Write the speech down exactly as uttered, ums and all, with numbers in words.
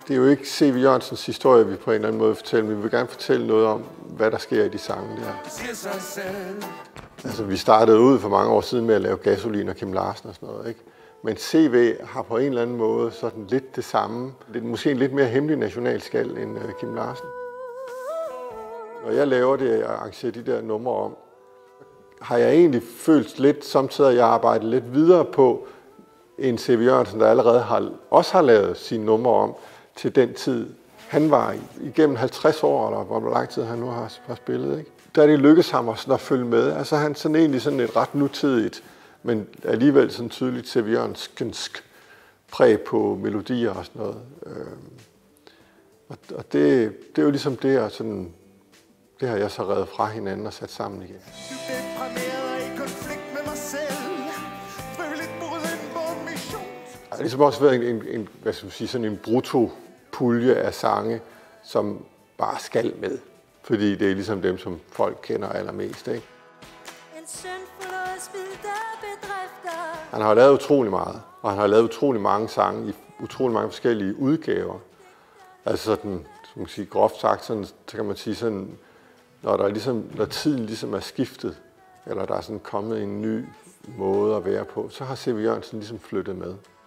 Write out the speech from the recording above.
Det er jo ikke C V Jørgensens historie, vi på en eller anden måde fortæller, men vi vil gerne fortælle noget om, hvad der sker i de sange der. Altså, vi startede ud for mange år siden med at lave Gasolin og Kim Larsen og sådan noget, ikke? Men C V har på en eller anden måde sådan lidt det samme, lidt, måske en lidt mere hemmelig nationalskal end uh, Kim Larsen. Når jeg laver det og arrangerer de der numre om, har jeg egentlig følt lidt, samtidig at jeg arbejder lidt videre på en C V Jørgensen, der allerede har, også har lavet sine numre om til den tid, han var i, igennem halvtreds år, eller hvor lang tid han nu har, har spillet, ikke? Der er det lykkedes ham sådan at følge med. Altså han sådan egentlig sådan et ret nutidigt, men alligevel sådan tydeligt C V Jørgensk præg på melodier og sådan noget. Og, og det, det er jo ligesom det, og sådan, det har jeg så revet fra hinanden og sat sammen igen. Det har ligesom også været en, en, en, hvad skal man sige, sådan en brutto-pulje af sange, som bare skal med. Fordi det er ligesom dem, som folk kender allermest, ikke? Han har lavet utrolig meget, og han har lavet utrolig mange sange i utrolig mange forskellige udgaver. Altså sådan, som man sige, groft sagt, sådan, så kan man sige sådan, når, der ligesom, når tiden ligesom er skiftet, eller der er sådan kommet en ny måde at være på, så har C V Jørgensen ligesom flyttet med.